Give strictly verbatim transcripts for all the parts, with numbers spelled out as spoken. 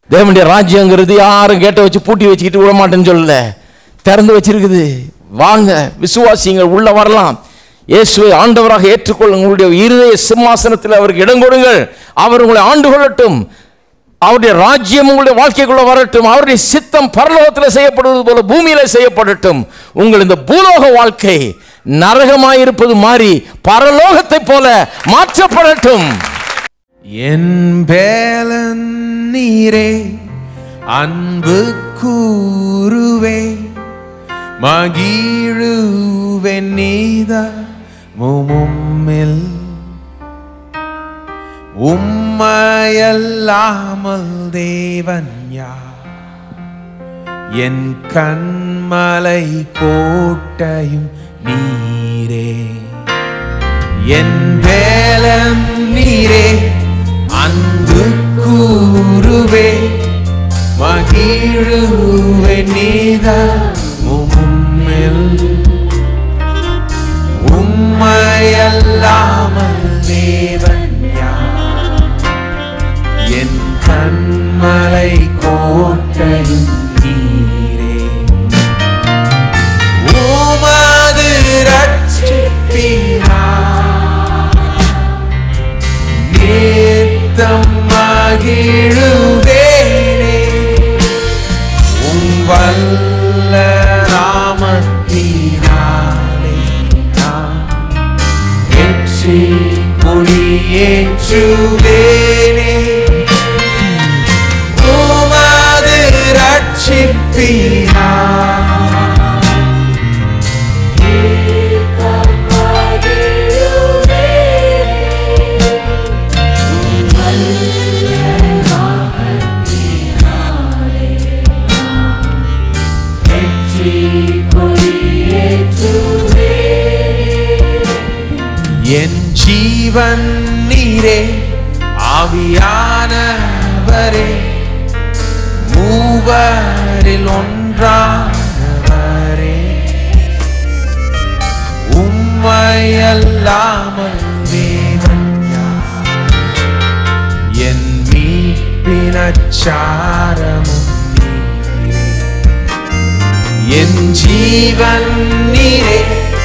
தேவனுடைய ராஜ்யங்கிறது யாரும் கேட்ட வச்சு பூட்டி வச்சுக்கிட்டு விட மாட்டேன்னு சொல்லல, திறந்து வச்சிருக்குது. வாங்க விசுவாசிங்கள், உள்ள வரலாம். இயேசுவை ஆண்டவராக ஏற்றுக்கொள்ளுங்கள். உங்களுடைய இருதய சிம்மாசனத்தில் அவருக்கு இடம் கொடுங்கள். அவர் உங்களை ஆண்டு கொள்ளட்டும். அவருடைய ராஜ்யம் உங்களுடைய வாழ்க்கைக்குள்ள வரட்டும். அவருடைய சித்தம் பரலோகத்தில் செய்யப்படுவது போல பூமியில செய்யப்படட்டும். உங்கள் இந்த பூலோக வாழ்க்கை நரகமாயிருப்பது மாறி பரலோகத்தை போல மாற்றப்படட்டும். என் பேலன் நீரே, அன்பு கூறுவே, மகிழுவே நீதா மும்மில், உம்மையல்லாமல் தேவன் யார்? என் கண்மலை கோட்டையும் நீரே. என் வேலன் நீரே, அன்பு கூறுவே, மகிழுவே நீதா மும்மில், உம்மையல்லாமல் தேவன் யார்? என் கண்மலை கோட்டையும் நீரே. உமது ரட்சிப்பினால் நித்தம் மகிழுவேனே, உம் வல்ல நாமத்தினாலே நான் வெற்றி கொடியேற்றுவேனே. உமது ரட்சிப்பினால் என் ஜீவன் நீரே, ஆவியானவரே, மூவரில் ஒன்றானவரே, உம்மையல்லாமல் தேவன் யார்? என் மீட்பினச்சாரமும் நீரே. என் ஜீவன் நீரே,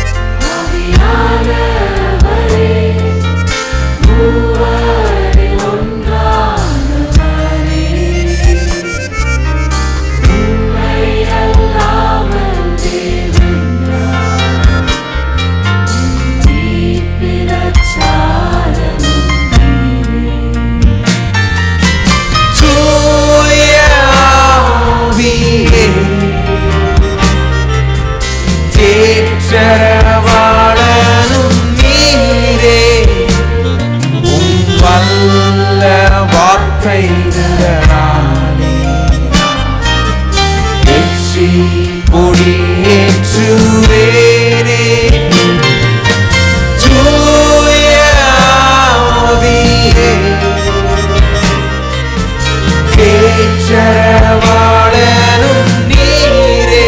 தேற்றரவாளனும் நீரே, உம் வல்ல வார்த்தைகளாலே வெற்றி கொடியேற்றுவேனே. தூய ஆவியே, தேற்றரவாளனும் நீரே,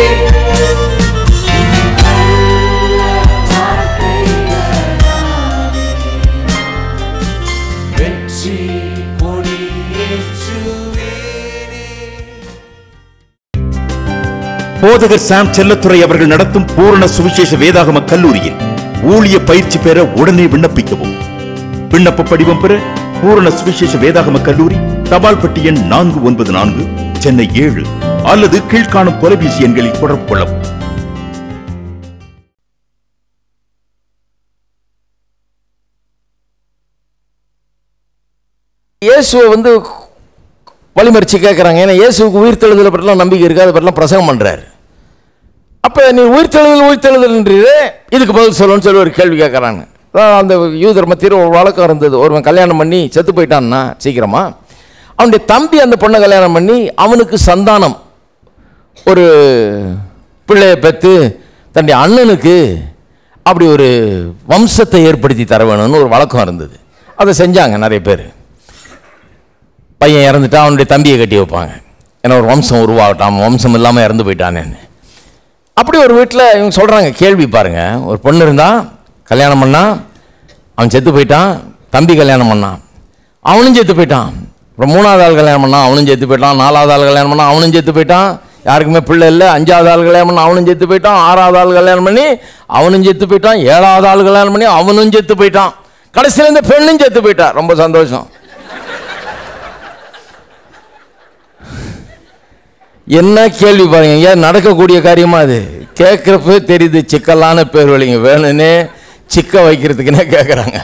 போதகர் சாம் செல்லத்துறை அவர்கள் நடத்தும் பூரண சுவிசேஷ வேதாகம கல்லூரியில் ஊழிய பயிற்சி பெற உடனே விண்ணப்பிக்கவும். விண்ணப்ப படிவம் பெற பூரண சுவிசேஷ வேதாகம கல்லூரி, தபால் பெட்டி எண் நான்கு ஒன்பது நான்கு, சென்னை ஏழு, அல்லது கீழ்காணும் தொலைபேசி எண்களில் தொடர்பு கொள்ளவும். இயேசுவை வந்து வழிமறிச்சு கேட்குறாங்க. ஏன்னா இயேசுக்கு உயிர்த்தெழுதலை பற்றிலாம் நம்பிக்கை இருக்குது, அதை பற்றிலாம் பிரசங்கம் பண்ணுறாரு. அப்போ நீ உயிர்த்தெழுதல் உயிர்த்தெழுதல்ன்றது இதுக்கு பதில் சொல்லணும்னு சொல்லி ஒரு கேள்வி கேட்குறாங்க. அந்த யூதர் மத்தியில் ஒரு வழக்கம் இருந்தது. ஒருவன் கல்யாணம் பண்ணி செத்து போயிட்டான்னா சீக்கிரமாக அவனுடைய தம்பி அந்த பொண்ணை கல்யாணம் பண்ணி அவனுக்கு சந்தானம் ஒரு பிள்ளையை பெற்று தன்னுடைய அண்ணனுக்கு அப்படி ஒரு வம்சத்தை ஏற்படுத்தி தர வேணும்னு ஒரு வழக்கம் இருந்தது. அதை செஞ்சாங்க நிறைய பேர். பையன் இறந்துட்டா அவனுடைய தம்பியை கட்டி வைப்பாங்க, ஏன்னா ஒரு வம்சம் உருவாகட்டான், வம்சம் இல்லாமல் இறந்து போயிட்டானேன்னு. அப்படி ஒரு வீட்டில் இவங்க சொல்கிறாங்க, கேள்வி பாருங்கள், ஒரு பொண்ணு இருந்தால் கல்யாணம் பண்ணால் அவன் செத்து போயிட்டான், தம்பி கல்யாணம் பண்ணான், அவனும் செத்து போயிட்டான். அப்புறம் மூணாவது ஆள் கல்யாணம் பண்ணால் அவனும் செத்து போயிட்டான், நாலாவது ஆள் கல்யாணம் பண்ணால் அவனும் செத்து போயிட்டான், யாருக்குமே பிள்ளை இல்லை. அஞ்சாவது ஆள் கல்யாணம் பண்ணி அவனும் செத்து போயிட்டான், ஆறாவது ஆள் கல்யாணம் பண்ணி அவனும் செத்து போயிட்டான், ஏழாவது ஆள் கல்யாணம் பண்ணி அவனும் செத்து போயிட்டான், கடைசியில் இந்த பெண்ணும் செத்து போயிட்டா. ரொம்ப சந்தோஷம். என்ன கேள்வி பாருங்க, ஏன் நடக்கக்கூடிய காரியமா அது? கேட்குறப்ப தெரியுது சிக்கலான பேர் வழிங்க, வேணும்னே சிக்க வைக்கிறதுக்குன்னே கேட்குறாங்க,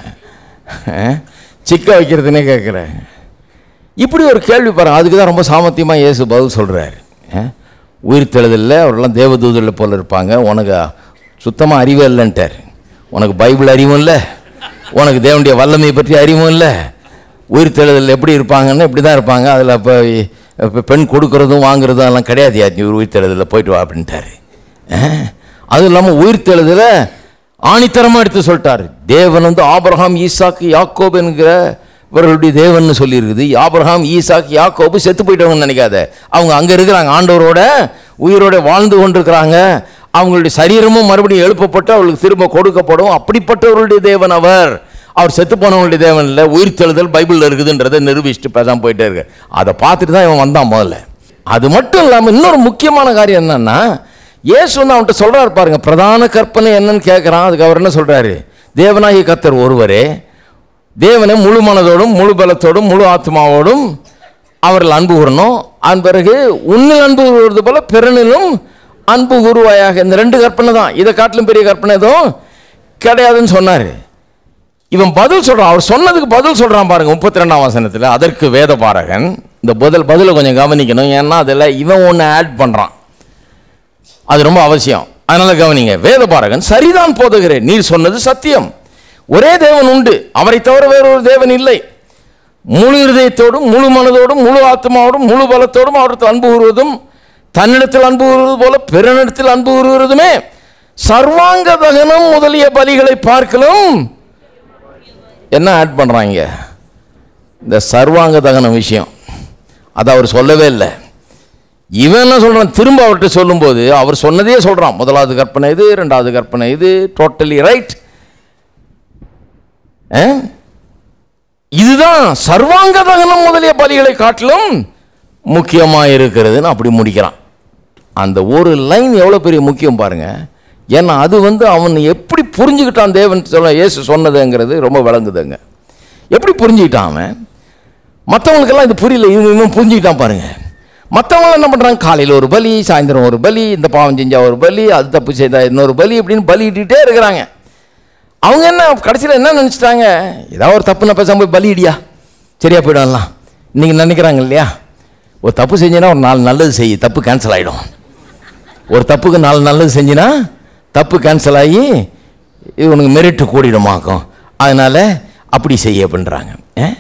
சிக்க வைக்கிறதுனே கேட்குறேன். இப்படி ஒரு கேள்வி பாருங்க. அதுக்கு தான் ரொம்ப சாமர்த்தியமாக இயேசு பதில் சொல்கிறார். உயிர் தெழுதலில் அவரெல்லாம் தேவதூதரில் போல இருப்பாங்க, உனக்கு சுத்தமாக அறிவே இல்லைன்ட்டார். உனக்கு பைபிள் அறிவும் இல்லை, உனக்கு தேவனுடைய வல்லமையை பற்றி அறிவும் இல்லை. உயிர் தெழுதல் எப்படி இருப்பாங்கன்னு இப்படி தான் இருப்பாங்க. அதில் இப்போ இப்போ பெண் கொடுக்கறதும் வாங்குறதும் எல்லாம் கிடையாது. யார் உயிர் தெழுதலில் போயிட்டு வா அப்படின்ட்டார். அதுவும் இல்லாமல் உயிர் தெழுதலை ஆணித்தரமாக எடுத்து சொல்லிட்டார். தேவன் வந்து ஆபிரகாம், ஈசாக்கு, யாக்கோபு என்கிற இவர்களுடைய தேவன் சொல்லியிருக்குது. ஆபிரகாம், ஈசாக்கு, யாக்கோபு செத்து போயிட்டவங்கன்னு நினைக்காத, அவங்க அங்கே இருக்கிறாங்க, ஆண்டவரோட உயிரோட வாழ்ந்து கொண்டிருக்கிறாங்க. அவங்களுடைய சரீரமும் மறுபடியும் எழுப்பப்பட்டு அவர்களுக்கு திரும்ப கொடுக்கப்படும். அப்படிப்பட்டவர்களுடைய தேவன் அவர். அவர் செத்து போனவங்களுடைய தேவன் இல்லை. உயிர் தெழுதல் பைபிளில் இருக்குதுன்றதை நிரூபிச்சுட்டு பேசாமல் போயிட்டே இருக்கு. அதை பார்த்துட்டு தான் இவன் வந்தான் முதல்ல. அது மட்டும் இல்லாமல் இன்னொரு முக்கியமான காரியம் என்னன்னா, இயேசு வந்து அவன்கிட்ட சொல்கிறார் பாருங்க, பிரதான கற்பனை என்னன்னு கேட்குறான். அதுக்கு அவர் என்ன சொல்கிறாரு? தேவனாகிய கர்த்தர் ஒருவரே, தேவனை முழு மனதோடும் முழு பலத்தோடும் முழு ஆத்மாவோடும் அவர்கள் அன்பு கூறணும். அதன் பிறகு உன்னில் அன்பு கூறுவது போல பிறனிலும் அன்பு கூறுவாயாக. இந்த ரெண்டு கற்பனை தான், இதை காட்டிலும் பெரிய கற்பனை எதுவும் கிடையாதுன்னு சொன்னார். இவன் பதில் சொல்கிறான், அவர் சொன்னதுக்கு பதில் சொல்கிறான் பாருங்க முப்பத்தி ரெண்டாம் வசனத்தில். அதற்கு வேத பாரகன், இந்த பதில் பதிலை கொஞ்சம் கவனிக்கணும், ஏன்னா அதில் இவன் ஒன்று ஆட் பண்ணுறான், அது ரொம்ப அவசியம், அதனால கவனிங்க. வேத பாரகன், சரிதான் போதுகிறேன், நீர் சொன்னது சத்தியம். ஒரே தேவன் உண்டு, அவரை தவிர வேறொரு தேவன் இல்லை. முழு இருதயத்தோடும் முழு மனதோடும் முழு ஆத்மாவோடும் முழு பலத்தோடும் அவருக்கு அன்பு கூறுவதும் தன்னிடத்தில் அன்பு கூறுவது போல பிறனிடத்தில் அன்பு கூறுவதுமே சர்வாங்க தகனம் முதலிய பலிகளை பார்க்கலும். என்ன ஆட் பண்ணுறாங்க? இந்த சர்வாங்க தகன விஷயம் அதை அவர் சொல்லவே இல்லை. இவன் என்ன சொல்கிறான்? திரும்ப அவர்கிட்ட சொல்லும்போது அவர் சொன்னதே சொல்கிறான். முதலாவது கற்பனை இது, ரெண்டாவது கற்பனை இது, டோட்டலி ரைட். இதுதான் சர்வாங்க தகனம் முதலிய பலிகளை காட்டிலும் முக்கியமாக இருக்கிறதுன்னு அப்படி முடிக்கிறான். அந்த ஒரு லைன் எவ்வளோ பெரிய முக்கியம் பாருங்க. ஏன்னா அது வந்து அவன் எப்படி புரிஞ்சுக்கிட்டான் தேவன் சொல்ல இயேசு சொன்னதுங்கிறது ரொம்ப விளங்குதுங்க. எப்படி புரிஞ்சுக்கிட்டான் அவன்? மற்றவங்களுக்கெல்லாம் இது புரியல, இவன் இவன் புரிஞ்சுக்கிட்டான் பாருங்க. மற்றவங்க என்ன பண்ணுறாங்க? காலையில் ஒரு பலி, சாயந்தரம் ஒரு பலி, இந்த பாவம் செஞ்சால் ஒரு பலி, அது தப்பு செய்தால் இன்னொரு பலி, இப்படின்னு பலியிட்டே இருக்கிறாங்க. அவங்க என்ன கடைசியில் என்ன நினச்சிட்டாங்க? ஏதாவது ஒரு தப்பு நான் பேசாமல் போய் பலியிடியா சரியா போய்டலாம் இன்றைக்கி நினைக்கிறாங்க இல்லையா? ஒரு தப்பு செஞ்சினா ஒரு நாலு நல்லது செய், தப்பு கேன்சல் ஆகிடும். ஒரு தப்புக்கு நாலு நல்லது செஞ்சினா தப்பு கேன்சல் ஆகி இவனுக்கு மெரிட்டு கூடிடுமாக்கும், அதனால் அப்படி செய்ய அப்படின்றாங்க.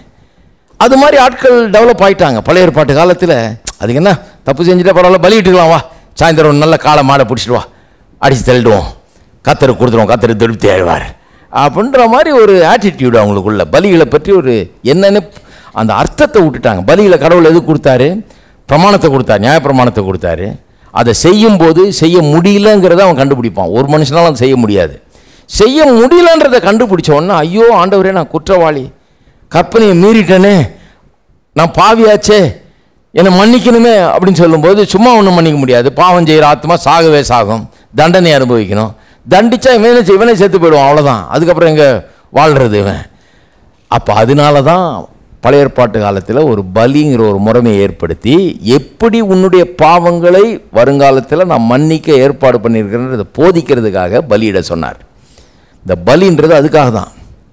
அது மாதிரி ஆட்கள் டெவலப் ஆகிட்டாங்க பழைய ஏற்பாட்டு காலத்தில். அதுக்கு என்ன, தப்பு செஞ்சுட்டா பரவாயில்ல, பலியிட்டுக்கலாம், வா சாயந்தரம் நல்ல காலை மாடை பிடிச்சிட்டு வா, அடித்து தள்ளிடுவோம், கத்தருக்கு கொடுத்துருவோம், கத்தருக்கு திருப்தி ஆழ்வார் அப்படின்ற மாதிரி ஒரு ஆட்டிடியூடு அவங்களுக்குள்ள. பலிகளை பற்றி ஒரு என்னென்னு அந்த அர்த்தத்தை விட்டுட்டாங்க. பலிகளை கடவுள் எது கொடுத்தாரு? பிரமாணத்தை கொடுத்தாரு, நியாய பிரமாணத்தை கொடுத்தாரு. அதை செய்யும் போது செய்ய முடியலங்கிறத அவன் கண்டுபிடிப்பான். ஒரு மனுஷனாலும் அதை செய்ய முடியாது. செய்ய முடியலன்றதை கண்டுபிடிச்ச உடனே, ஐயோ ஆண்டவரே நான் குற்றவாளி, கற்பனையை மீறிட்டேனே, நான் பாவியாச்சே, என்னை மன்னிக்கணுமே அப்படின்னு சொல்லும்போது சும்மா ஒன்றும் மன்னிக்க முடியாது. பாவம் செய்கிற ஆத்மா சாகவே சாகும், தண்டனை அனுபவிக்கணும். தண்டிச்சா இவனே இவனே செத்து போயிடுவான், அவ்வளோதான். அதுக்கப்புறம் எங்கே வாழ்கிறது இவன்? அப்போ அதனால தான் பழைய ஏற்பாட்டு காலத்தில் ஒரு பலிங்கிற ஒரு முறைமையை ஏற்படுத்தி எப்படி உன்னுடைய பாவங்களை வருங்காலத்தில் நான் மன்னிக்க ஏற்பாடு பண்ணியிருக்கிறேன்றதை போதிக்கிறதுக்காக பலியிட சொன்னார். இந்த பலின்றது அதுக்காக தான்.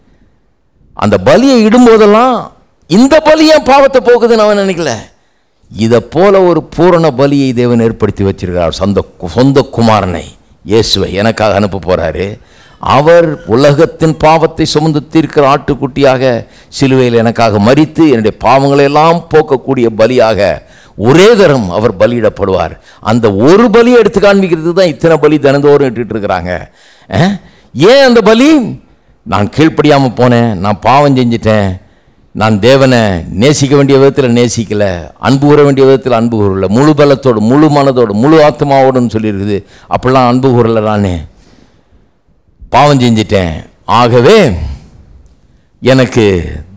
அந்த பலியை இடும்போதெல்லாம் இந்த பலி என் பாவத்தை போக்குதுன்னு அவன் நினைக்கல. இதை போல ஒரு பூரண பலியை தேவன் ஏற்படுத்தி வச்சிருக்கிறார். சொந்த சொந்த குமாரனை இயேசுவை எனக்காக அனுப்ப போகிறாரு. அவர் உலகத்தின் பாவத்தை சுமந்து தீர்க்கிற ஆட்டுக்குட்டியாக சிலுவையில் எனக்காக மரித்து என்னுடைய பாவங்களை எல்லாம் போக்கக்கூடிய பலியாக ஒரே தரம் அவர் பலியிடப்படுவார். அந்த ஒரு பலியை எடுத்து காண்பிக்கிறது தான் இத்தனை பலி தினந்தோறும் இட்டுட்டு இருக்கிறாங்க. ஏன் அந்த பலி? நான் கீழ்ப்படியாமல் போனேன், நான் பாவம் செஞ்சிட்டேன், நான் தேவனை நேசிக்க வேண்டிய விதத்தில் நேசிக்கலை, அன்பு கூற வேண்டிய விதத்தில் அன்பு கூறல, முழு பலத்தோடு முழு மனதோடு முழு ஆத்மாவோடுன்னு சொல்லியிருக்குது. அப்படிலாம் அன்பு கூறல, நான் பாவம் செஞ்சிட்டேன். ஆகவே எனக்கு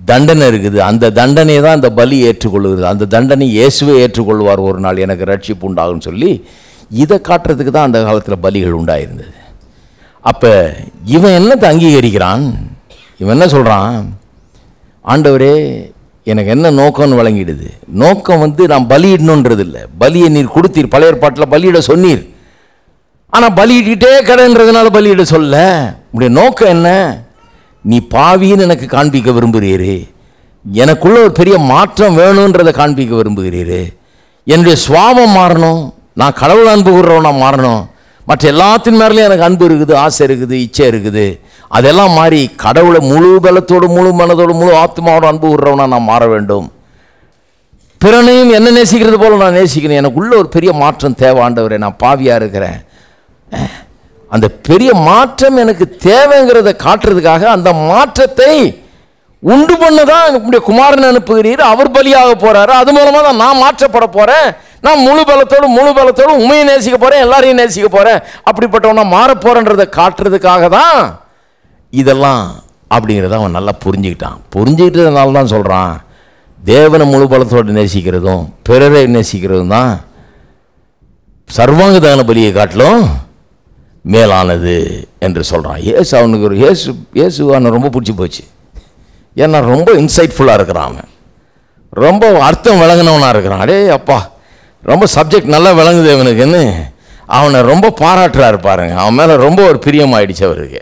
தண்டனை இருக்குது. அந்த தண்டனையை தான் அந்த பலி ஏற்றுக்கொள்ளுகிறது. அந்த தண்டனை இயேசுவே ஏற்றுக்கொள்வார், ஒரு நாள் எனக்கு ரட்சிப்பு உண்டாகும்னு சொல்லி இதை காட்டுறதுக்கு தான் அந்த காலத்தில் பலிகள் உண்டாயிருந்தது. அப்போ இவன் என்னத்தை அங்கீகரிக்கிறான்? இவன் என்ன சொல்கிறான்? ஆண்டவரே எனக்கு என்ன நோக்கம்னு வழங்கிடுது. நோக்கம் வந்து நான் பலியிடணுன்றது இல்லை. பலியை நீர் கொடுத்தீர், பழைய ஏற்பாட்டில் பலியிட சொன்னீர். ஆனால் பலியிட்டே கடைன்றதுனால பலியிட சொல்ல. உடைய நோக்கம் என்ன? நீ பாவின்னு எனக்கு காண்பிக்க விரும்புகிறீரு, எனக்குள்ள ஒரு பெரிய மாற்றம் வேணுன்றதை காண்பிக்க விரும்புகிறீரு, என்னுடைய சுவாபம் மாறணும், நான் கடவுள் அன்பு கூறுறவனா மாறணும், மற்ற எல்லாத்தின் மேலேயும் எனக்கு அன்பு இருக்குது, ஆசை இருக்குது, இச்சை இருக்குது, அதெல்லாம் மாறி கடவுளை முழு பலத்தோடு முழு மனதோடு முழு ஆத்மாவோட அன்பு கூறுறவனா நான் மாற வேண்டும். பிறனையும் என்ன நேசிக்கிறது போல நான் நேசிக்கணும். எனக்குள்ள ஒரு பெரிய மாற்றம் தேவை ஆண்டவரே, நான் பாவியாக இருக்கிறேன். அந்த பெரிய மாற்றம் எனக்கு தேவைங்கிறத காட்டுறதுக்காக அந்த மாற்றத்தை உண்டு பண்ணதான் என்னுடைய குமாரன் அனுப்புகிறீர், அவர் பலியாக போறாரு, அது மூலமாக தான் நான் மாற்றப்பட போறேன், நான் முழு பலத்தோடு முழு பலத்தோடு உண்மையை நேசிக்க போறேன், எல்லாரையும் நேசிக்க போறேன், அப்படிப்பட்டவனா மாற போறேன்றதை காட்டுறதுக்காக தான் இதெல்லாம் அப்படிங்கிறத அவன் நல்லா புரிஞ்சுக்கிட்டான். புரிஞ்சுக்கிட்டதுனால தான் சொல்றான், தேவனை முழு பலத்தோடு நேசிக்கிறதும் பிறரை நேசிக்கிறதும் தான் சர்வாங்க தகன பலியை காட்டிலும் மேலானது என்று சொல்கிறான். இயேசு அவனுக்கு ஒரு இயேசு இயேசு அவனை ரொம்ப பிடிச்சி போச்சு. ஏன்னா ரொம்ப இன்சைட்ஃபுல்லாக இருக்கிறான், அவன் ரொம்ப அர்த்தம் விளங்கினவனாக இருக்கிறான். அடே அப்பா, ரொம்ப சப்ஜெக்ட் நல்லா விளங்குது அவனுக்குன்னு அவனை ரொம்ப பாராட்டுறாரு பாருங்க. அவன் மேலே ரொம்ப ஒரு பிரியமாயிடுச்சு அவருக்கு.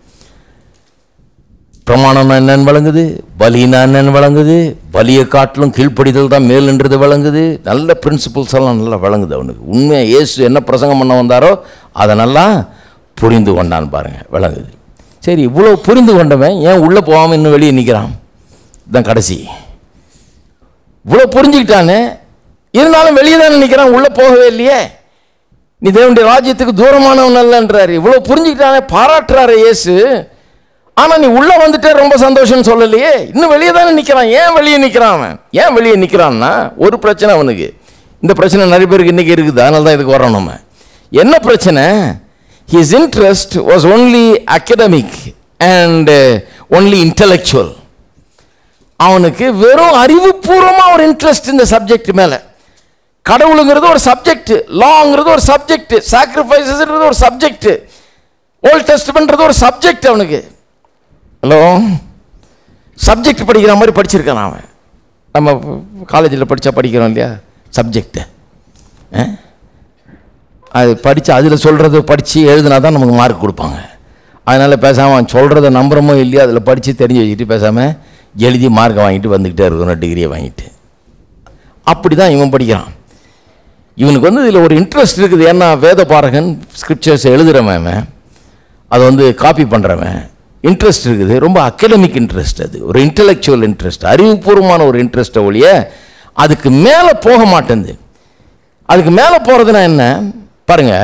பிரமாணம்னா என்னன்னு விளங்குது, பலினா என்னன்னு விளங்குது, பலியை காட்டிலும் கீழ்ப்படிதல் தான் மேலுன்றது விளங்குது. நல்ல பிரின்சிபல்ஸ் எல்லாம் நல்லா விளங்குது அவனுக்கு. உண்மையாக இயேசு என்ன பிரசங்கம் பண்ண வந்தாரோ அதை நல்லா புரிந்து கொண்டான் பாருங்க, விளங்குது. சரி, இவ்வளோ புரிந்து கொண்டவன் ஏன் உள்ளே போகாமல் இன்னும் வெளியே நிற்கிறான்? இதுதான் கடைசி. இவ்வளோ புரிஞ்சுக்கிட்டானே, இருந்தாலும் வெளியே தானே நிற்கிறான், உள்ளே போகவே இல்லையே. நீ தேவனுடைய ராஜ்யத்துக்கு தூரமானவன் அல்லன்றாரு. இவ்வளோ புரிஞ்சுக்கிட்டானே, பாராட்டுறாரு இயேசு. ஆனால் நீ உள்ளே வந்துட்டே ரொம்ப சந்தோஷம்னு சொல்லலையே, இன்னும் வெளியே தானே நிற்கிறான். ஏன் வெளியே நிற்கிறான் அவன்? ஏன் வெளியே நிற்கிறான்னா ஒரு பிரச்சனை அவனுக்கு. இந்த பிரச்சனை நிறைய பேருக்கு இன்றைக்கி இருக்குது, அதனால தான் இதுக்கு வரோம் நம்ம. என்ன பிரச்சனை? his interest was only academic and uh, only intellectual. அவனுக்கு வெறும் அறிவுபூர்வமாக ஒரு இன்ட்ரெஸ்ட் இந்த சப்ஜெக்ட் மேலே. கடவுளுங்கிறது ஒரு சப்ஜெக்ட், லாங்கிறது ஒரு சப்ஜெக்ட், சாக்ரிஃபைசஸ்ன்றது ஒரு சப்ஜெக்ட், ஓல்ட் டெஸ்ட்மென்ட்ன்றது ஒரு சப்ஜெக்ட். அவனுக்கு ஹலோ சப்ஜெக்ட் படிக்கிற மாதிரி படிச்சிருக்கான் அவன். நம்ம காலேஜில் படித்தா படிக்கிறோம் இல்லையா சப்ஜெக்டு, அது படித்து அதில் சொல்கிறத படித்து எழுதுனா தான் நமக்கு மார்க் கொடுப்பாங்க. அதனால் பேசாமல் அவன் சொல்கிறத நம்புறமோ இல்லையோ அதில் படித்து தெரிஞ்சு வச்சுக்கிட்டு பேசாமல் எழுதி மார்க்கை வாங்கிட்டு வந்துக்கிட்டே இருக்கணும், டிகிரியை வாங்கிட்டு. அப்படி தான் இவன் படிக்கிறான். இவனுக்கு வந்து இதில் ஒரு இன்ட்ரெஸ்ட் இருக்குது. ஏன்னா வேத பாரகன் ஸ்கிரிப்சர்ஸ் எழுதுகிறவன், அதை வந்து காப்பி பண்ணுறவன், இன்ட்ரெஸ்ட் இருக்குது. ரொம்ப அகடமிக் இன்ட்ரெஸ்ட், அது ஒரு இன்டலெக்சுவல் இன்ட்ரெஸ்ட், அறிவுபூர்வமான ஒரு இன்ட்ரெஸ்ட்டை ஒழிய அதுக்கு மேலே போக மாட்டேங்குது. அதுக்கு மேலே போகிறதுனா என்ன பாருங்க,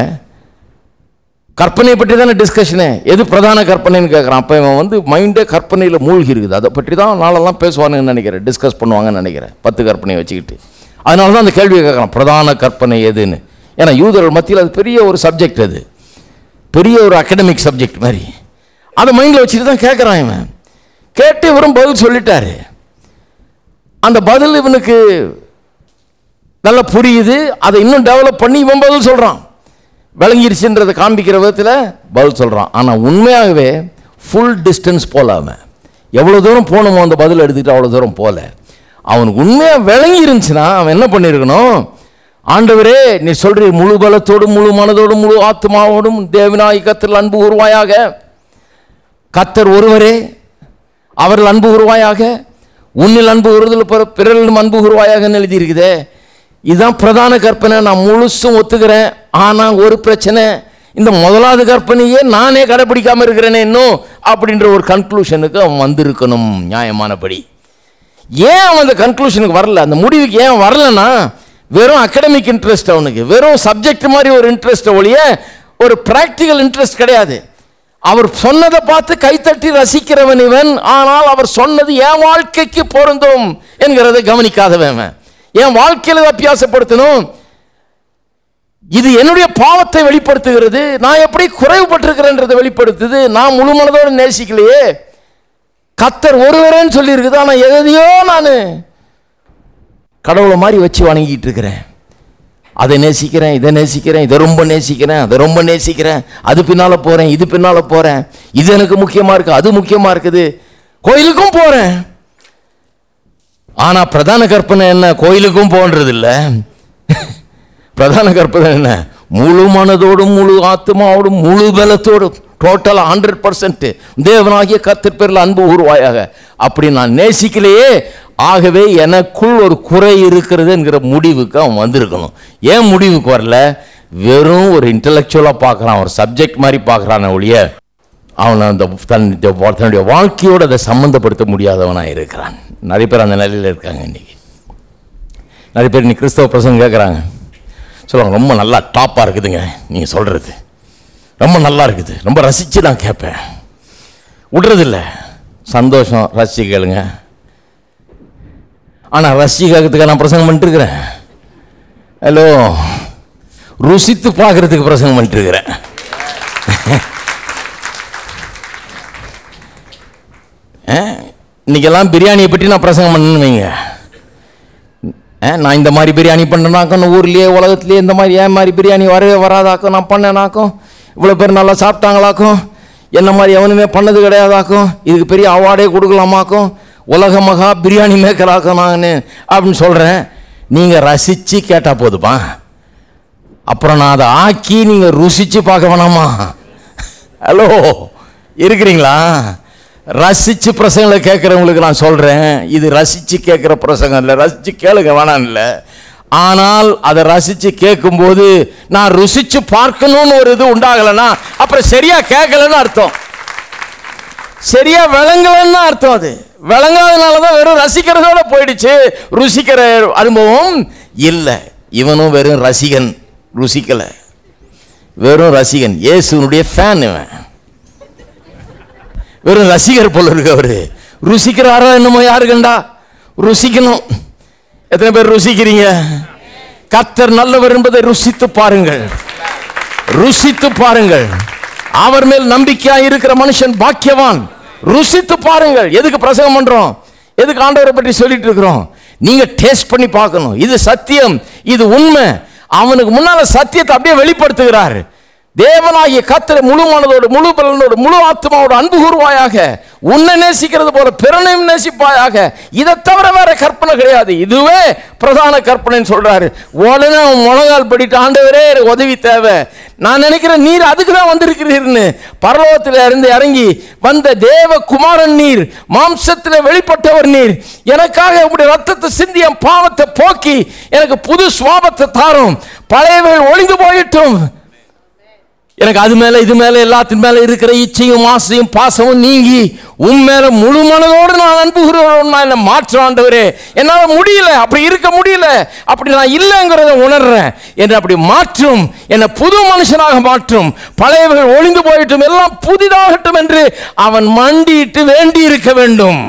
கற்பனை பற்றி தானே டிஸ்கஷனு. எது பிரதான கற்பனைன்னு கேட்குறான். அப்போ இவன் வந்து மைண்டே கற்பனையில் மூழ்கி இருக்குது. அதை பற்றி தான் நாளெல்லாம் பேசுவானுங்கன்னு நினைக்கிறேன், டிஸ்கஸ் பண்ணுவாங்கன்னு நினைக்கிறேன், பத்து கற்பனையை வச்சுக்கிட்டு. அதனால தான் அந்த கேள்வியை கேட்குறான், பிரதான கற்பனை எதுன்னு. ஏன்னா யூதர்கள் மத்தியில் அது பெரிய ஒரு சப்ஜெக்ட், அது பெரிய ஒரு அகடமிக் சப்ஜெக்ட் மாதிரி. அதை மைண்டில் வச்சுட்டு தான் கேட்குறான் இவன். கேட்டு இவரும் பதில் சொல்லிட்டாரு. அந்த பதில் இவனுக்கு நல்லா புரியுது. அதை இன்னும் டெவலப் பண்ணி இவன் பதில் சொல்கிறான். விளங்கிருச்சுன்றதை காண்பிக்கிற விதத்தில் பதில் சொல்கிறான். ஆனால் உண்மையாகவே ஃபுல் டிஸ்டன்ஸ் போல அவன் எவ்வளோ தூரம் போகணுமோ அந்த பதில் எடுத்துக்கிட்டு அவ்வளோ தூரம் போல. அவனுக்கு உண்மையாக விளங்கி இருந்துச்சுன்னா அவன் என்ன பண்ணியிருக்கணும், ஆண்டவரே நீ சொல்றீ முழு பலத்தோடும் முழு மனதோடும் முழு ஆத்மாவோடும் தேவனாய் கர்த்தர் அன்பு உருவாயாக, கர்த்தர் ஒருவரே, அவர்கள் அன்பு உருவாயாக, உன்னில் அன்பு உறுதல் பிறரிலும் அன்பு உருவாயாக எழுதியிருக்குதே. இதுதான் பிரதான கற்பனை, நான் முழுசும் ஒத்துக்கிறேன். ஆனால் ஒரு பிரச்சனை, இந்த முதலாவது கற்பனையே நானே கடைப்பிடிக்காமல் இருக்கிறேனே இன்னும் அப்படின்ற ஒரு கன்க்ளூஷனுக்கு அவன் வந்திருக்கணும் நியாயமானபடி. ஏன் அவன் அந்த கன்க்ளூஷனுக்கு வரல, அந்த முடிவுக்கு ஏன் வரலன்னா, வெறும் அகடமிக் இன்ட்ரெஸ்ட் அவனுக்கு, வெறும் சப்ஜெக்ட் மாதிரி ஒரு இன்ட்ரெஸ்ட் ஒழிய ஒரு பிராக்டிக்கல் இன்ட்ரெஸ்ட் கிடையாது. அவர் சொன்னதை பார்த்து கைத்தட்டி ரசிக்கிறவன் இவன். ஆனால் அவர் சொன்னது என் வாழ்க்கைக்கு பொருந்தும் என்கிறதை கவனிக்காதவன். என் வாழ்க்கையில் அபியாசப்படுத்தணும், இது என்னுடைய பாவத்தை வெளிப்படுத்துகிறது, நான் எப்படி குறைவுபட்டிருக்கிறேன்றதை வெளிப்படுத்துது, நான் முழு மனதோடு நேசிக்கலையே, கர்த்தர் ஒருவரேன்னு சொல்லி இருக்குது. ஆனால் எதையோ நான் கடவுளை மாதிரி வச்சு வணங்கிட்டு இருக்கிறேன். அதை நேசிக்கிறேன், இதை நேசிக்கிறேன், இதை ரொம்ப நேசிக்கிறேன், அதை ரொம்ப நேசிக்கிறேன், அது பின்னால் போகிறேன், இது பின்னால் போகிறேன், இது எனக்கு முக்கியமாக இருக்குது, அது முக்கியமாக இருக்குது, கோயிலுக்கும் போகிறேன். ஆனால் பிரதான கற்பனை என்ன? கோயிலுக்கும் போன்றது இல்லை. பிரதான கற்பனை என்ன? முழு மனதோடும் முழு ஆத்மாவோடும் முழு பலத்தோடும் டோட்டல் ஹண்ட்ரட் பர்சன்ட் தேவனாகிய கர்த்தர் பேரில் அன்பு உருவாயாக. அப்படி நான் நேசிக்கலையே, ஆகவே எனக்குள் ஒரு குறை இருக்கிறது என்கிற முடிவுக்கு அவன் வந்திருக்கணும். ஏன் முடிவுக்கு வரல? வெறும் ஒரு இன்டலெக்சுவலாக பார்க்குறான், ஒரு சப்ஜெக்ட் மாதிரி பார்க்குறான ஒழிய அவனை அந்த தன் தன்னுடைய வாழ்க்கையோடு அதை சம்மந்தப்படுத்த முடியாதவனாக இருக்கிறான். நிறைய பேர் அந்த நிலையில் இருக்காங்க. இன்றைக்கி நிறைய பேர் இன்னைக்கு கிறிஸ்தவ பிரசங்கம் கேட்குறாங்க, சொல்லுவாங்க ரொம்ப நல்லா டாப்பாக இருக்குதுங்க, நீங்கள் சொல்கிறது ரொம்ப நல்லா இருக்குது, ரொம்ப ரசித்து நான் கேட்பேன், விடுறதில்ல. சந்தோஷம், ரசித்து கேளுங்க. ஆனால் ரசித்து கேட்கறதுக்கு நான் பிரசங்கம் பண்ணிட்டுருக்கிறேன். ஹலோ, ருசித்து பார்க்குறதுக்கு பிரசங்கம் பண்ணிட்டுருக்கிறேன். இன்றைக்கெல்லாம் பிரியாணியை பற்றி நான் பிரசங்கம் பண்ணணுன்னு வைங்க. நான் இந்த மாதிரி பிரியாணி பண்ணேனாக்கும், ஊர்லேயே உலகத்துலேயே இந்த மாதிரி ஏன் மாதிரி பிரியாணி வரவே வராதாக்கும், நான் பண்ணேனாக்கும், இவ்வளோ பேர் நல்லா சாப்பிட்டாங்களாக்கும், என்ன மாதிரி எவனுமே பண்ணது கிடையாதாக்கும், இதுக்கு பெரிய அவார்டே கொடுக்கலாமாக்கும், உலக மகா பிரியாணி மேக்கராக்கும் நான் அப்படின்னு சொல்கிறேன். நீங்கள் ரசித்து கேட்டால் போதுப்பா, அப்புறம் நான் அதை ஆக்கி நீங்கள் ருசித்து பார்க்க வேணாமா? ஹலோ, இருக்கிறீங்களா? ரசித்து பிரசங்களை கேட்குறவங்களுக்கு நான் சொல்கிறேன், இது ரசித்து கேட்குற பிரசங்கம் இல்லை, ரசித்து கேளுங்க வேணாம் இல்லை. ஆனால் அதை ரசித்து கேட்கும்போது நான் ருசித்து பார்க்கணும்னு ஒரு இது உண்டாகலைன்னா அப்புறம் சரியாக கேட்கலன்னு அர்த்தம், சரியாக விளங்கலன்னு அர்த்தம். அது விளங்காதனால தான் வெறும் ரசிக்கிறதோட போயிடுச்சு, ருசிக்கிற அனுபவம் இல்லை. இவனும் வெறும் ரசிகன், ருசிக்கலை, வெறும் ரசிகன், இயேசுனுடைய ஃபேன் இவன், வெறும் ரசிகர் போல இருக்கு. அவரு ருசிக்கிறாரா என்னமோ யாரு கண்டா? ருசிக்கணும். எத்தனை பேர் ருசிக்கிறீங்க? கர்த்தர் நல்லவர் என்பதை ருசித்து பாருங்கள், ருசித்து பாருங்கள். அவர் மேல் நம்பிக்கையா இருக்கிற மனுஷன் பாக்கியவான். ருசித்து பாருங்கள். எதுக்கு பிரசங்கம் பண்றோம்? எதுக்கு ஆண்டவரை பற்றி சொல்லிட்டு இருக்கிறோம்? நீங்க டேஸ்ட் பண்ணி பார்க்கணும். இது சத்தியம், இது உண்மை. அவனுக்கு முன்னால சத்தியத்தை அப்படியே வெளிப்படுத்துகிறார். தேவனாகிய கர்த்தரை முழு மனதோடு முழு பலனோடு முழு ஆத்மாவோடு அன்பு கூறுவாயாக, உன்னை நேசிக்கிறது போல பிறனையும் நேசிப்பாயாக. இதை தவிர வேற கற்பனை கிடையாது. இதுவே பிரதான கற்பனைன்னு சொல்றாரு. உடனே அவன் முழங்கால் படிட்டு, ஆண்டவரே உதவி தேவை, நான் நினைக்கிறேன் நீர் அதுக்கு தான் வந்திருக்கிறீர்னு. பரலோகத்தில் இருந்து இறங்கி வந்த தேவ குமாரன் நீர், மாம்சத்தில் வெளிப்பட்டவர் நீர், எனக்காக உங்களுடைய ரத்தத்தை சிந்தி என் பாவத்தை போக்கி எனக்கு புது சுவாபத்தை தாரும், பழையவர்கள் ஒளிந்து போயிட்டும், எனக்கு அது மேல இது மேல எல்லாத்தின் மேல இருக்கிற இச்சையும் ஆசையும் பாசமும் நீங்கி உன் மேல முழு மனதோடு நான் அன்புகிறோம், நான் என்ன மாற்ற ஆண்டவரே, என்னால் முடியல, அப்படி இருக்க முடியல, அப்படி நான் இல்லைங்கிறத உணர்றேன், என்னை அப்படி மாற்றும், என்னை புது மனுஷனாக மாற்றும், பழையவர்கள் ஒளிந்து போயிட்டும் எல்லாம் புதிதாகட்டும் என்று அவன் மண்டிட்டு வேண்டி இருக்க வேண்டும்.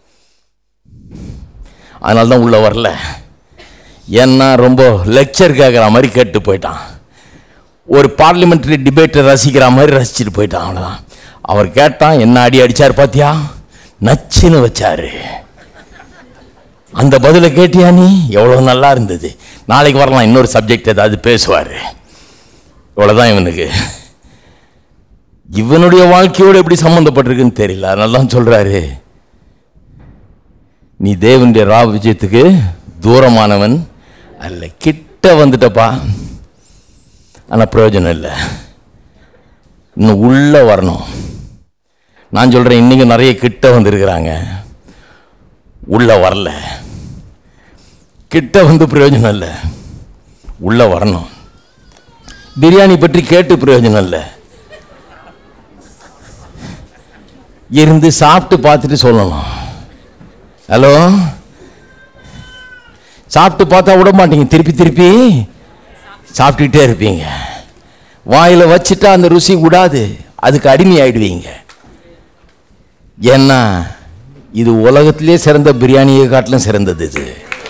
அதனால தான் உள்ள வரல. ஏன்னா ரொம்ப லெக்சர் கேட்குற மாதிரி கேட்டு போயிட்டான், ஒரு பார்லிமெண்ட்ரி டிபேட்டை ரசிக்கிற மாதிரி ரசிச்சுட்டு போயிட்டான். அவ்வளோதான். அவர் கேட்டான், என்ன அடி அடிச்சார் பாத்தியா, நச்சுன்னு வச்சாரு, அந்த பதிலை கேட்டியா நீ, எவ்வளோ நல்லா இருந்தது, நாளைக்கு வரலாம் இன்னொரு சப்ஜெக்ட் ஏதாவது பேசுவார். இவ்வளோதான் இவனுக்கு. இவனுடைய வாழ்க்கையோடு எப்படி சம்மந்தப்பட்டிருக்குன்னு தெரியல. அதனால தான் சொல்றாரு, நீ தேவனுடைய ரா விஜயத்துக்கு தூரமானவன் அல்ல, கிட்ட வந்துட்டப்பா, ஆனால் பிரயோஜனம் இல்லை, இன்னும் உள்ள வரணும். நான் சொல்கிறேன், இன்னைக்கு நிறைய கிட்ட வந்திருக்கிறாங்க, உள்ள வரல. கிட்ட வந்து பிரயோஜனம் இல்லை, உள்ள வரணும். பிரியாணி பற்றி கேட்டு பிரயோஜனம் இல்லை, இருந்து சாப்பிட்டு பார்த்துட்டு சொல்லணும். ஹலோ, சாப்பிட்டு பார்த்தா விட மாட்டீங்க, திருப்பி திருப்பி சாப்பிட்டுட்டே இருப்பீங்க. வாயில வச்சுட்டா அந்த ருசி விடாது, அதுக்கு அடிமை ஆயிடுவீங்க. ஏன்னா இது உலகத்திலே சிறந்த பிரியாணியை காட்டிலும் சிறந்தது. இது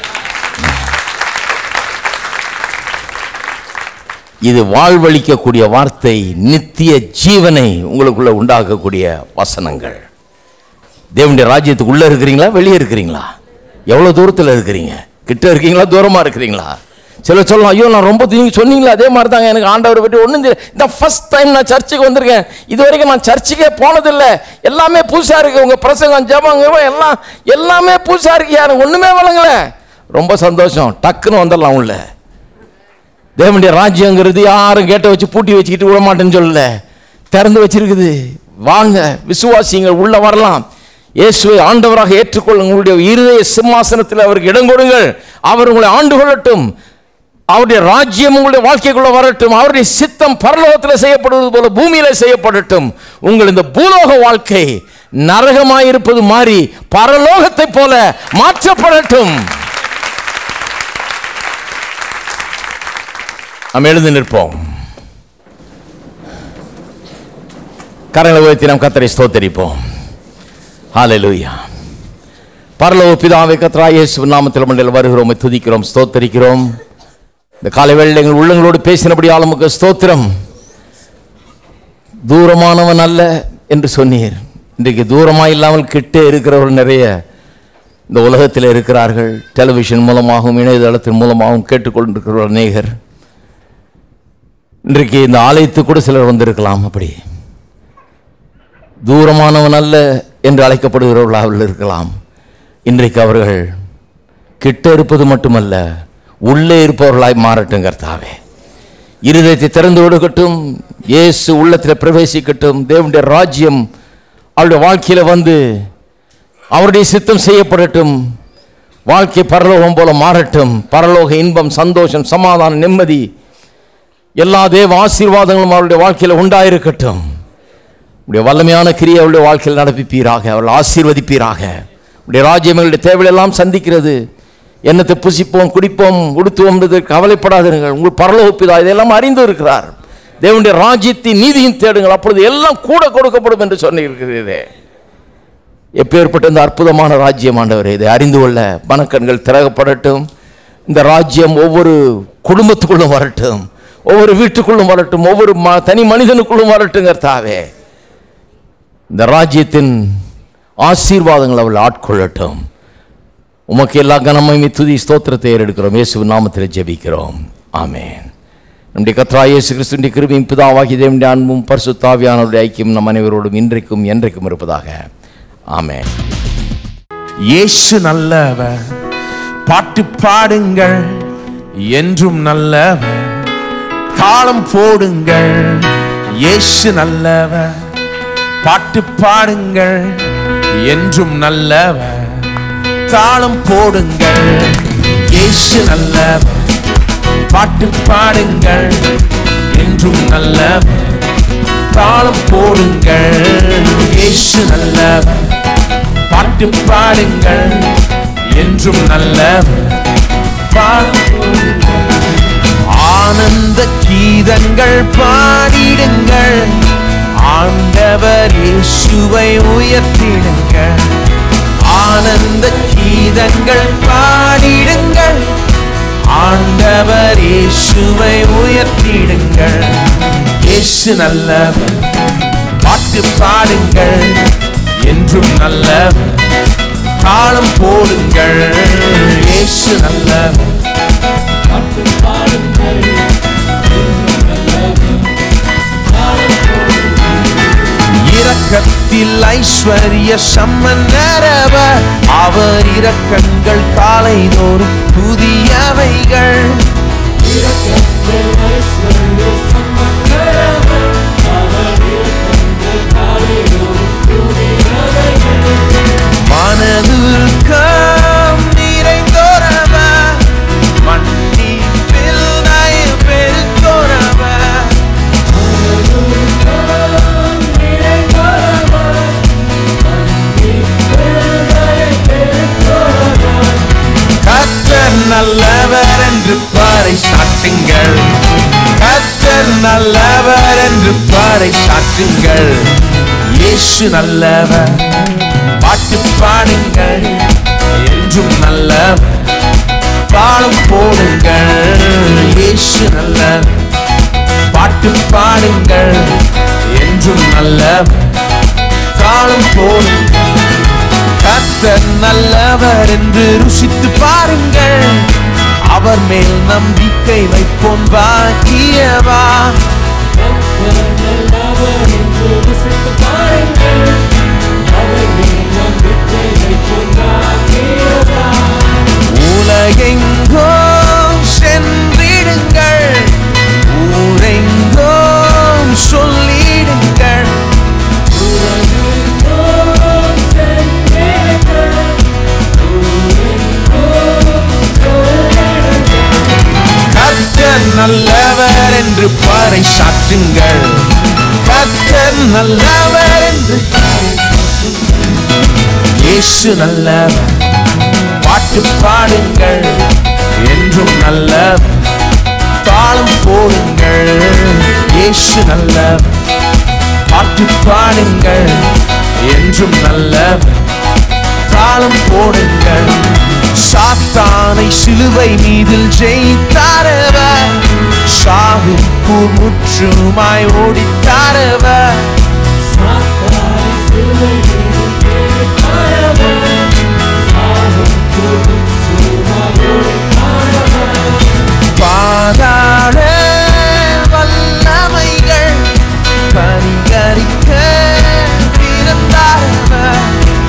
இது வாழ்வழிக்கக்கூடிய வார்த்தை, நித்திய ஜீவனை உங்களுக்குள்ள உண்டாக்கக்கூடிய வசனங்கள். தேவனுடைய ராஜ்யத்துக்கு உள்ளே இருக்கிறீங்களா, வெளியே இருக்கிறீங்களா? எவ்வளோ தூரத்தில் இருக்கிறீங்க? கிட்ட இருக்கீங்களா, தூரமாக இருக்கிறீங்களா? சில சொல்லலாம், ஐயோ நான் ரொம்ப நீங்கள் சொன்னீங்களா அதே மாதிரி தாங்க, எனக்கு ஆண்டவரை பற்றி ஒன்றும் தெரியல, இந்த ஃபர்ஸ்ட் டைம் நான் சர்ச்சுக்கு வந்திருக்கேன், இது வரைக்கும் நான் சர்ச்சுக்கே போனதில்லை, எல்லாமே புதுசாக இருக்கு, உங்கள் பிரசங்கம் ஜெபங்க எல்லாம் எல்லாமே புதுசாக இருக்கு, எனக்கு ஒன்றுமே வழங்கல. ரொம்ப சந்தோஷம், டக்குன்னு வந்துடலாம் உள்ள. தேவனுடைய ராஜ்யங்கிறது யாரும் கேட்ட வச்சு பூட்டி வச்சுக்கிட்டு விட மாட்டேன்னு சொல்லல, திறந்து வச்சிருக்குது. வாங்க விசுவாசிங்கள், உள்ள வரலாம். இயேசுவை ஆண்டவராக ஏற்றுக்கொள்ளுங்கள். உங்களுடைய இருதய சிம்மாசனத்தில் அவருக்கு இடம் கொடுங்கள். அவர் உங்களை ஆண்டு கொள்ளட்டும். அவருடைய ராஜ்யம் உங்களுடைய வாழ்க்கைக்குள்ள வரட்டும். அவருடைய சித்தம் பரலோகத்தில் செய்யப்படுவது போல பூமியில செய்யப்படட்டும். உங்கள் இந்த பூலோக வாழ்க்கை நரகமாயிருப்பது மாறி பரலோகத்தை போல மாற்றப்படட்டும். நாம் எழுந்து நிற்போம். கரங்களை உயர்த்தி நாம் கர்த்தரை ஸ்தோத்திரிப்போம். ஹல்லேலூயா. பரலோக பிதாவே, கர்த்தராகிய இயேசுவின் நாமத்தில் மண்டையில் வருகிறோம், துதிக்கிறோம், ஸ்தோத்திரிக்கிறோம். இந்த காலை வேளையில் எங்கள் உள்ளங்களோடு பேசினபடியால் உமக்கு ஸ்தோத்திரம். தூரமானவன் அல்ல என்று சொன்னீர். இன்றைக்கு தூரமாக இல்லாமல் கிட்டே இருக்கிறவர்கள் நிறைய இந்த உலகத்தில் இருக்கிறார்கள். டெலிவிஷன் மூலமாகவும் இணையதளத்தின் மூலமாகவும் கேட்டுக்கொண்டிருக்கிறவர்கள் அநேகர். இன்றைக்கு இந்த ஆலயத்துக்கு கூட சிலர் வந்திருக்கலாம். அப்படி தூரமானவன் அல்ல என்று அழைக்கப்படுகிறவர்களாக இருக்கலாம். இன்றைக்கு அவர்கள் கிட்ட இருப்பது மட்டுமல்ல, உள்ளே இருப்பவர்களாய் மாறட்டும். கர்த்தாவே, இருதயத்தை திறந்து கொடுக்கட்டும். இயேசு உள்ளத்தில் பிரவேசிக்கட்டும். தேவனுடைய ராஜ்யம் அவருடைய வாழ்க்கையில வந்து அவருடைய சித்தம் செய்யப்படட்டும். வாழ்க்கை பரலோகம் போல மாறட்டும். பரலோக இன்பம், சந்தோஷம், சமாதானம், நிம்மதி, எல்லா தேவ ஆசீர்வாதங்களும் அவருடைய வாழ்க்கையில் உண்டாயிருக்கட்டும். உடைய வல்லமையான கிரியை அவருடைய வாழ்க்கையில் நடப்பிப்பீராக. அவர்கள் ஆசீர்வதிப்பீராக. உடைய ராஜ்யம் எங்களுடைய தேவையெல்லாம் சந்திக்கிறது. என்னத்தை புசிப்போம், குடிப்போம், உடுத்துவோம் என்று கவலைப்படாதீர்கள். உங்கள் பரலோக பிதா இதெல்லாம் அறிந்து இருக்கிறார். தேவனுடைய ராஜ்யத்தின் நீதியும் தேடுங்கள், அப்பொழுது எல்லாம் கூட கொடுக்கப்படும் என்று சொன்னிருக்கிறதே. எப்பேற்பட்ட இந்த அற்புதமான ராஜ்யம் ஆண்டவரே, இதை அறிந்து கொள்ள மனக்கண்கள் திறக்கப்படட்டும். இந்த ராஜ்யம் ஒவ்வொரு குடும்பத்துக்குள்ளும் வரட்டும், ஒவ்வொரு வீட்டுக்குள்ளும் வரட்டும், ஒவ்வொரு தனி மனிதனுக்குள்ளும் வரட்டும். கர்த்தாவே, இந்த ராஜ்யத்தின் ஆசீர்வாதங்கள் அவள் ஆட்கொள்ளட்டும். உமக்கு எல்லா கனமையும் துதி ஸ்தோத்திரத்தை ஏறெடுக்கிறோம். இயேசுவின் நாமத்தில் ஜெபிக்கிறோம். ஆமென். நம்முடைய கர்த்தராகிய இயேசு கிறிஸ்துவின் கிருபையும் பிதாவாகிய தேவனுடைய அன்பும் பரிசுத்த ஆவியானவருடைய ஐக்கியம் நம் அனைவரோடும் இன்றைக்கும் என்றைக்கும் இருப்பதாக. ஆமென். இயேசு நல்லவர், பாட்டு பாடுங்கள், என்றும் நல்லவர், தாளம் போடுங்கள். இயேசு நல்லவர், பாட்டு பாடுங்கள், என்றும் நல்லவர், தாளம் போடுங்கள். இயேசு நல்லவர், பாட்டு பாடுங்கள், என்றும் நல்லவர், தாளம் போடுங்கள். இயேசு நல்லவர், பாட்டு பாடுங்கள், என்றும் நல்லவர், தாளம் போடுங்கள். ஆனந்த கீதங்கள் பாடிடுங்கள், ஆண்டவர் இயேசுவை உயர்த்திடுங்கள். ஆனந்த கீதங்கள் பாடிடுங்கள், ஆண்டவர் இயேசுவை உயர்த்திடுங்கள். இயேசு நல்லவர், பாட்டு பாடுங்கள், என்றும் நல்லவர், தாளம் போடுங்கள். இயேசு நல்லவர், பாட்டு பாடுங்கள், இரக்கத்தில் ஐஸ்வர்ய சம்பந்தரவர், அவர் இரக்கங்கள் காலைதோறும் புதியவைகள். இரக்கத்தில் ஐஸ்வர்ய சம்பந்தரவர், அவர் இரக்கங்கள் காலைதோறும் புதியவைகள். மனதுருக்கம் நிறைந்தோரவர், மன்னிப்பில் தயவு பெருத்தோரவர். கர்த்தர் நல்லவர் என்று பாறை சாட்டுங்கள், கர்த்தர் நல்லவர் என்று பாறை சாட்டுங்கள். இயேசு நல்லவர், பாட்டு பாடுங்கள், என்றும் நல்லவர், தாளம் போடுங்கள். இயேசு நல்லவர், பாட்டு பாடுங்கள், என்றும் நல்லவர், தாளம் போடுங்கள். கர்த்தர் நல்லவர் என்று ருசித்து பாருங்கள், அவர் மேல் நம்பிக்கை வைப்போம் பாக்கியவா. கர்த்தர் நல்லவர் என்று ருசித்து பாருங்கள், அவர் மேல் நம்பிக்கை வைப்போம் பாக்கியவா. உலகெங்கும் சென்றிடுங்கள், ஊரெங்கும் சொல்லிடுங்கள், உலகெங்கும் சென்றிடுங்கள், ஊரெங்கும் சொல்லிடுங்கள். கர்த்தர் நல்லவர் என்று பறைசாற்றுங்கள், கர்த்தர் நல்லவர் என்று இயேசு நல்லவர், பாட்டு பாடுங்கள் என்றும் நல்லவர், தாளம் போடுங்கள் இயேசு நல்லவர், பாட்டு பாடுங்கள் என்றும் நல்லவர், தாளம் போடுங்கள். சாத்தானை சிலுவை மீதில் ஜெயித்தாரவர், சாவிற்குள் முற்றுமாய் ஓடித்தாரவர். சாத்தானை சிலுவை மீதில் ஜெயித்தாரவர், சாவுக்குள் முற்றுமாய் ஓடித்தாரவர். பாதாள வல்லமைகள் பரிகரிக்க பிறந்தாரவர்,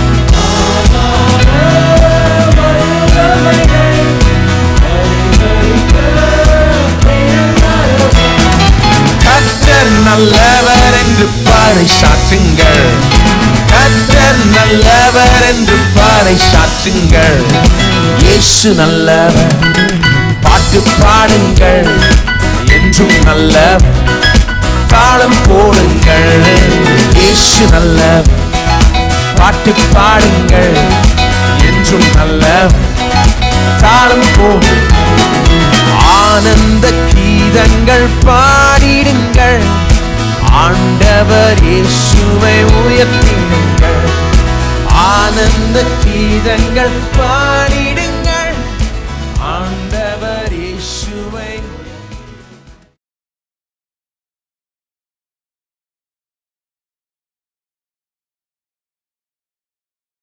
கர்த்தர் நல்லவர் என்று பறைசாற்றுங்கள், கர்த்தர் நல்லவர் என்று பறைசாற்றுங்கள், இயேசு நல்லவர், பாட்டு பாடுங்கள் என்றும் நல்லவர், தாளம் போடுங்கள் இயேசு நல்லவர், பாட்டு பாடுங்கள் என்றும் நல்லவர், தாளம் போடுங்கள். ஆனந்த கீதங்கள் பாடிடுங்கள், ஆண்டவர் இயேசுவை உயர்த்திடுங்கள், ஆனந்த கீதங்கள் பாடி